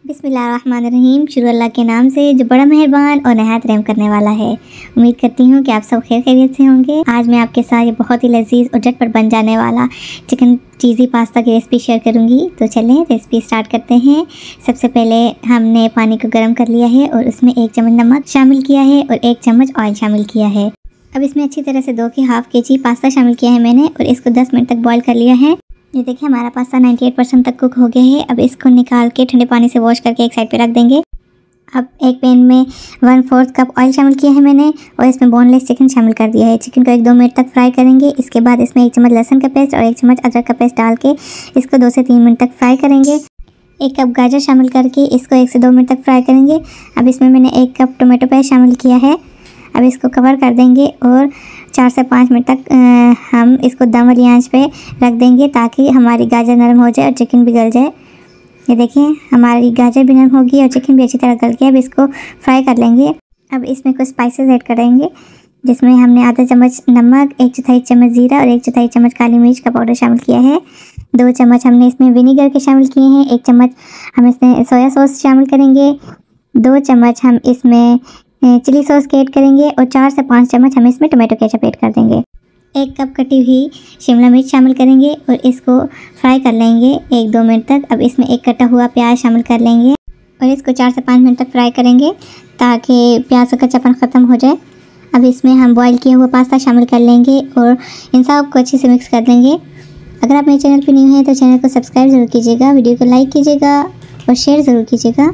बिस्मिल्लाहिर्रहमानिर्रहीम। शुरू अल्लाह के नाम से जो बड़ा मेहरबान और नहायत रहम करने वाला है। उम्मीद करती हूँ कि आप सब खैरियत से होंगे। आज मैं आपके साथ ये बहुत ही लजीज और झटपट बन जाने वाला चिकन चीज़ी पास्ता की रेसिपी शेयर करूँगी। तो चलें रेसिपी स्टार्ट करते हैं। सबसे पहले हमने पानी को गर्म कर लिया है और उसमें 1 चम्मच नमक शामिल किया है और 1 चम्मच ऑयल शामिल किया है। अब इसमें अच्छी तरह से 2 की हाफ केजी पास्ता शामिल किया है मैंने और इसको 10 मिनट तक बॉईल कर लिया है। ये देखिए हमारा पास्ता 98% तक कुक हो गया है। अब इसको निकाल के ठंडे पानी से वॉश करके एक साइड पे रख देंगे। अब एक पैन में 1/4 कप ऑयल शामिल किया है मैंने और इसमें बोनलेस चिकन शामिल कर दिया है। चिकन को 1-2 मिनट तक फ्राई करेंगे। इसके बाद इसमें 1 चम्मच लहसुन का पेस्ट और 1 चम्मच अदरक का पेस्ट डाल के इसको 2 से 3 मिनट तक फ्राई करेंगे। 1 कप गाजर शामिल करके इसको 1 से 2 मिनट तक फ्राई करेंगे। अब इसमें मैंने 1 कप टोमेटो पेस्ट शामिल किया है। अब इसको कवर कर देंगे और 4 से 5 मिनट तक हम इसको दम वाली आंच पे रख देंगे ताकि हमारी गाजर नरम हो जाए और चिकन भी गल जाए। ये देखिए हमारी गाजर भी नरम होगी और चिकन भी अच्छी तरह गल गया। अब इसको फ्राई कर लेंगे। अब इसमें कुछ स्पाइसेस ऐड करेंगे जिसमें हमने आधा चम्मच नमक, 1/4 चम्मच ज़ीरा और 1/4 चम्मच काली मिर्च का पाउडर शामिल किया है। 2 चम्मच हमने इसमें विनीगर के शामिल किए हैं। 1 चम्मच हम इसमें सोया सॉस शामिल करेंगे। 2 चम्मच हम इसमें चिली सॉस के ऐड करेंगे और 4 से 5 चम्मच हम इसमें टोमेटो केचप ऐड कर देंगे। 1 कप कटी हुई शिमला मिर्च शामिल करेंगे और इसको फ्राई कर लेंगे 1-2 मिनट तक। अब इसमें 1 कटा हुआ प्याज शामिल कर लेंगे और इसको 4 से 5 मिनट तक फ्राई करेंगे ताकि प्याज का कच्चापन ख़त्म हो जाए। अब इसमें हम बॉईल किया हुआ पास्ता शामिल कर लेंगे और इन सब को अच्छे से मिक्स कर देंगे। अगर आप मेरे चैनल पर न्यू हैं तो चैनल को सब्सक्राइब ज़रूर कीजिएगा, वीडियो को लाइक कीजिएगा और शेयर ज़रूर कीजिएगा।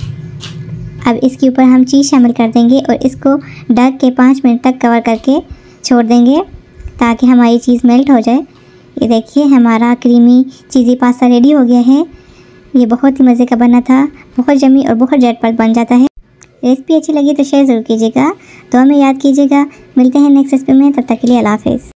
अब इसके ऊपर हम चीज़ शामिल कर देंगे और इसको ढक के 5 मिनट तक कवर करके छोड़ देंगे ताकि हमारी चीज़ मेल्ट हो जाए। ये देखिए हमारा क्रीमी चीज़ी पास्ता रेडी हो गया है। ये बहुत ही मज़े का बना था, बहुत यम्मी और बहुत झटपट बन जाता है। रेसिपी अच्छी लगी तो शेयर ज़रूर कीजिएगा, दुआ में याद कीजिएगा। मिलते हैं नेक्स्ट रेसिपी में, तब तक के लिए अल्लाह हाफ़िज़।